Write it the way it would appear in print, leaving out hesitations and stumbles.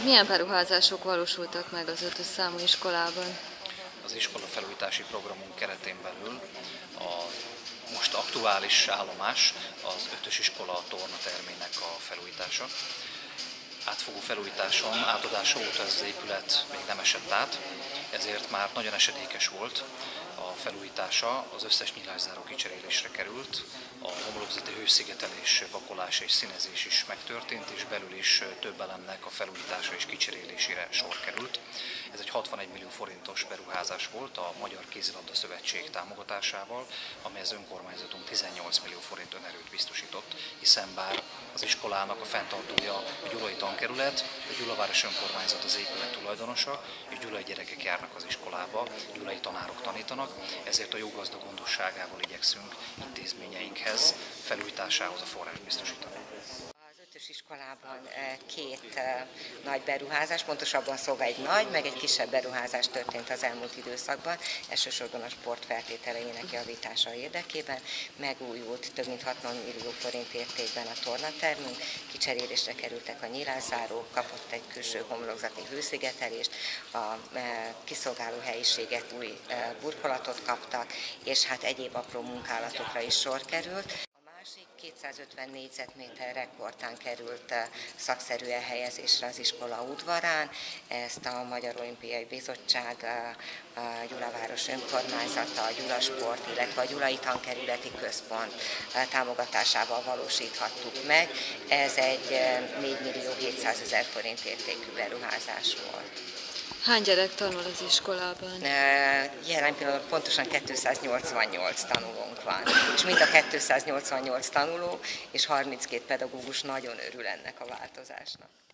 Milyen beruházások valósultak meg az 5-ös számú iskolában? Az iskola felújítási programunk keretén belül a most aktuális állomás az 5-ös iskola tornatermének a felújítása. Átfogó felújításon, átadása óta ez az épület még nem esett át, ezért már nagyon esedékes volt. A felújítása, az összes nyilászáró kicserélésre került, a homlokzati hőszigetelés, vakolás és színezés is megtörtént, és belül is több elemnek a felújítása és kicserélésére sor került. Ez egy 61 millió forintos beruházás volt a Magyar Kézilabda Szövetség támogatásával, amely az önkormányzatunk 18 millió forint önerőt biztosított, hiszen bár az iskolának a fenntartója a Gyulai Tankerület, a Gyulaváros Önkormányzat az épület tulajdonosa, és gyulai gyerekek járnak az iskolába, gyulai tanárok tanítanak, ezért a jó gazda gondosságával igyekszünk intézményeinkhez, felújításához a forrást biztosítani. Az 5-ös iskolában két nagy beruházás, pontosabban szóval egy nagy, meg egy kisebb beruházás történt az elmúlt időszakban, elsősorban a sport feltételeinek javítása érdekében. Megújult több mint 60 millió forint értékben a tornatermünk, kicserélésre kerültek a nyilászárók, kapott egy külső homlokzati hőszigetelést, a kiszolgáló helyiségek új burkolatot kaptak, és hát egyéb apró munkálatokra is sor került. 250 négyzetméter rekordtán került szakszerű elhelyezésre az iskola udvarán. Ezt a Magyar Olimpiai Bizottság, a Gyulaváros Önkormányzata, a Gyulasport, illetve a Gyulai Tankerületi Központ támogatásával valósíthattuk meg. Ez egy 4 millió 700 000 forint értékű beruházás volt. Hány gyerek tanul az iskolában? Jelen pillanatban pontosan 288 tanulónk van, és mind a 288 tanuló és 32 pedagógus nagyon örül ennek a változásnak.